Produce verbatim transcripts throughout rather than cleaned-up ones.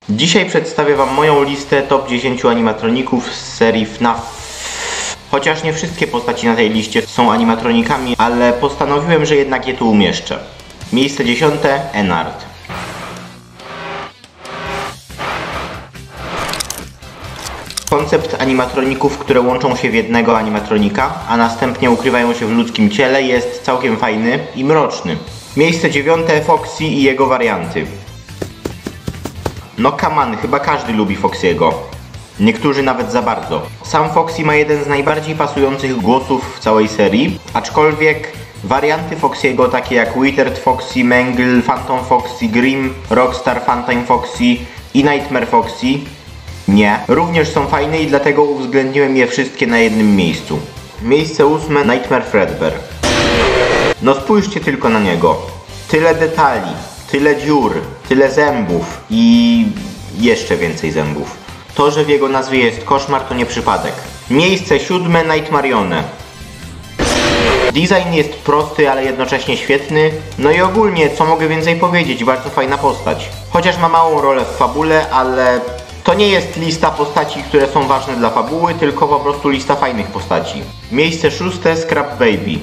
Dzisiaj przedstawię wam moją listę top dziesięciu animatroników z serii F N A F. Chociaż nie wszystkie postaci na tej liście są animatronikami, ale postanowiłem, że jednak je tu umieszczę. Miejsce dziesiąte. Ennard. Koncept animatroników, które łączą się w jednego animatronika, a następnie ukrywają się w ludzkim ciele, jest całkiem fajny i mroczny. Miejsce dziewiąte. Foxy i jego warianty. No come on, chyba każdy lubi Foxy'ego. Niektórzy nawet za bardzo. Sam Foxy ma jeden z najbardziej pasujących głosów w całej serii, aczkolwiek warianty Foxy'ego takie jak Withered Foxy, Mangle, Phantom Foxy, Grim, Rockstar Phantom Foxy i Nightmare Foxy nie, również są fajne i dlatego uwzględniłem je wszystkie na jednym miejscu. Miejsce ósme. Nightmare Fredbear. No spójrzcie tylko na niego. Tyle detali, tyle dziur, tyle zębów i jeszcze więcej zębów. To, że w jego nazwie jest koszmar, to nie przypadek. Miejsce siódme. Nightmarione. Design jest prosty, ale jednocześnie świetny. No i ogólnie, co mogę więcej powiedzieć, bardzo fajna postać. Chociaż ma małą rolę w fabule, ale to nie jest lista postaci, które są ważne dla fabuły, tylko po prostu lista fajnych postaci. Miejsce szóste. Scrap Baby.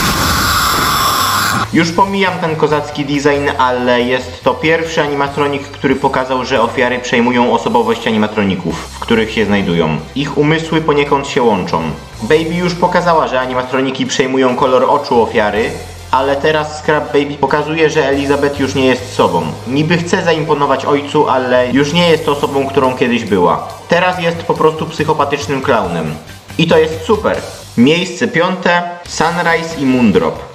Już pomijam ten kozacki design, ale jest to pierwszy animatronik, który pokazał, że ofiary przejmują osobowość animatroników, w których się znajdują. Ich umysły poniekąd się łączą. Baby już pokazała, że animatroniki przejmują kolor oczu ofiary, ale teraz Scrap Baby pokazuje, że Elizabeth już nie jest sobą. Niby chce zaimponować ojcu, ale już nie jest osobą, którą kiedyś była. Teraz jest po prostu psychopatycznym klaunem. I to jest super. Miejsce piąte. Sunrise i Moondrop.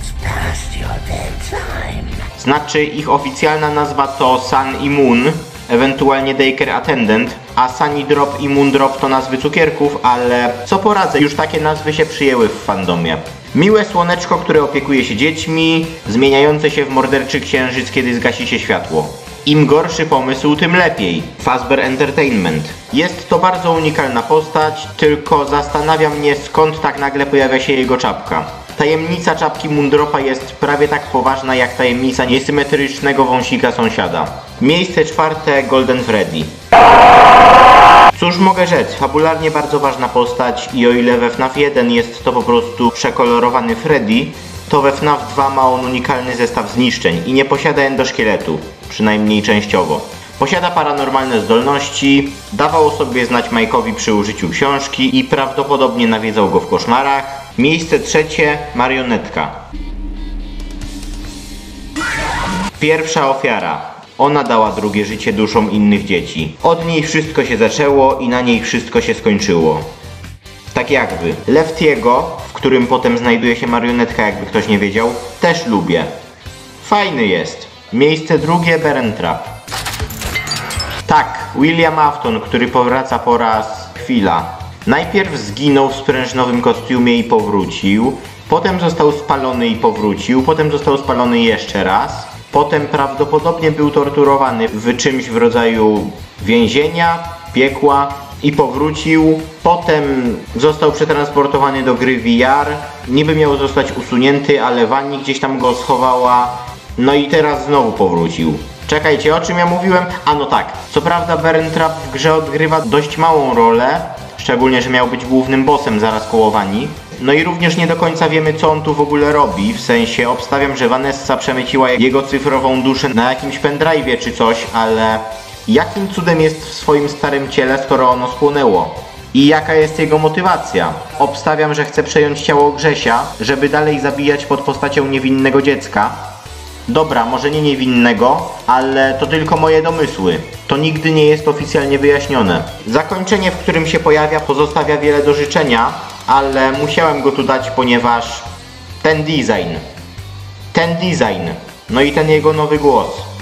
Znaczy ich oficjalna nazwa to Sun i Moon, ewentualnie Daycare Attendant, a Sunny Drop i Moondrop to nazwy cukierków, ale co poradzę, już takie nazwy się przyjęły w fandomie. Miłe słoneczko, które opiekuje się dziećmi, zmieniające się w morderczy księżyc, kiedy zgasi się światło. Im gorszy pomysł, tym lepiej. Fazbear Entertainment. Jest to bardzo unikalna postać, tylko zastanawia mnie, skąd tak nagle pojawia się jego czapka. Tajemnica czapki Moondropa jest prawie tak poważna jak tajemnica niesymetrycznego wąsika sąsiada. Miejsce czwarte. Golden Freddy. Cóż mogę rzec, fabularnie bardzo ważna postać i o ile we F N A F jeden jest to po prostu przekolorowany Freddy, to we F N A F dwa ma on unikalny zestaw zniszczeń i nie posiada endoszkieletu, przynajmniej częściowo. Posiada paranormalne zdolności, dawał o sobie znać Mike'owi przy użyciu książki i prawdopodobnie nawiedzał go w koszmarach. Miejsce trzecie. Marionetka. Pierwsza ofiara. Ona dała drugie życie duszom innych dzieci. Od niej wszystko się zaczęło i na niej wszystko się skończyło. Tak jakby. Leftiego, w którym potem znajduje się marionetka, jakby ktoś nie wiedział, też lubię. Fajny jest. Miejsce drugie. Berentrap. Tak, William Afton, który powraca po raz chwila. Najpierw zginął w sprężynowym kostiumie i powrócił. Potem został spalony i powrócił. Potem został spalony jeszcze raz. Potem prawdopodobnie był torturowany w czymś w rodzaju więzienia, piekła i powrócił. Potem został przetransportowany do gry V R. Niby miał zostać usunięty, ale Wanni gdzieś tam go schowała. No i teraz znowu powrócił. Czekajcie, o czym ja mówiłem? A no tak, co prawda Berentrap w grze odgrywa dość małą rolę, szczególnie, że miał być głównym bossem zaraz koło Wanni. No i również nie do końca wiemy, co on tu w ogóle robi, w sensie obstawiam, że Vanessa przemyciła jego cyfrową duszę na jakimś pendrive'ie czy coś, ale jakim cudem jest w swoim starym ciele, skoro ono spłonęło? I jaka jest jego motywacja? Obstawiam, że chce przejąć ciało Grzesia, żeby dalej zabijać pod postacią niewinnego dziecka. Dobra, może nie niewinnego, ale to tylko moje domysły. To nigdy nie jest oficjalnie wyjaśnione. Zakończenie, w którym się pojawia, pozostawia wiele do życzenia, ale musiałem go tu dać, ponieważ ten design. Ten design. No i ten jego nowy głos.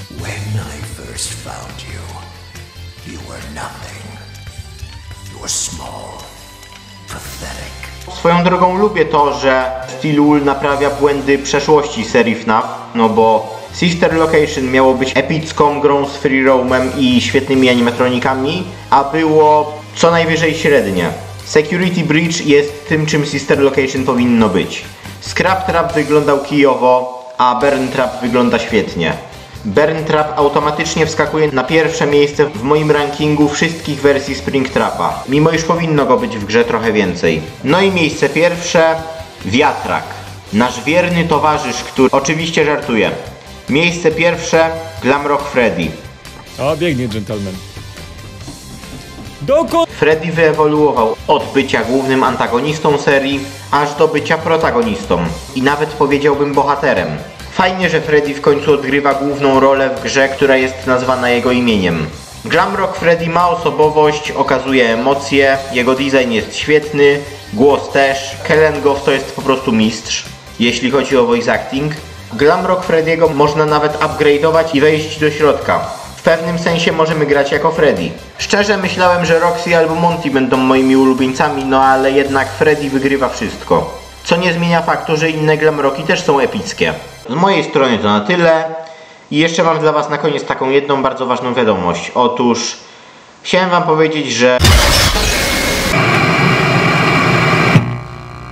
Swoją drogą lubię to, że Steel Wool naprawia błędy przeszłości serii F N A F, no bo Sister Location miało być epicką grą z free roamem i świetnymi animatronikami, a było co najwyżej średnie. Security Breach jest tym, czym Sister Location powinno być. Scrap Trap wyglądał kijowo, a Berentrap wygląda świetnie. Burn Trap automatycznie wskakuje na pierwsze miejsce w moim rankingu wszystkich wersji Springtrapa, mimo iż powinno go być w grze trochę więcej. No i miejsce pierwsze, Wiatrak. Nasz wierny towarzysz, który oczywiście żartuje. Miejsce pierwsze, Glamrock Freddy. O, biegnie gentleman. Dokąd? Freddy wyewoluował od bycia głównym antagonistą serii, aż do bycia protagonistą. I nawet powiedziałbym bohaterem. Fajnie, że Freddy w końcu odgrywa główną rolę w grze, która jest nazwana jego imieniem. Glamrock Freddy ma osobowość, okazuje emocje, jego design jest świetny, głos też. Kellen Goff to jest po prostu mistrz, jeśli chodzi o voice acting. Glamrock Freddy'ego można nawet upgrade'ować i wejść do środka. W pewnym sensie możemy grać jako Freddy. Szczerze myślałem, że Roxy albo Monty będą moimi ulubieńcami, no ale jednak Freddy wygrywa wszystko. Co nie zmienia faktu, że inne Glamrocki też są epickie. Z mojej strony to na tyle. I jeszcze mam dla was na koniec taką jedną bardzo ważną wiadomość. Otóż chciałem wam powiedzieć, że